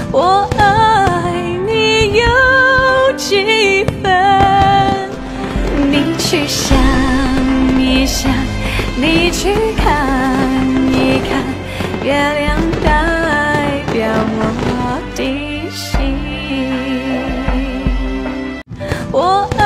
我爱你有几分？你去想一想，你去看一看，月亮代表我的心。我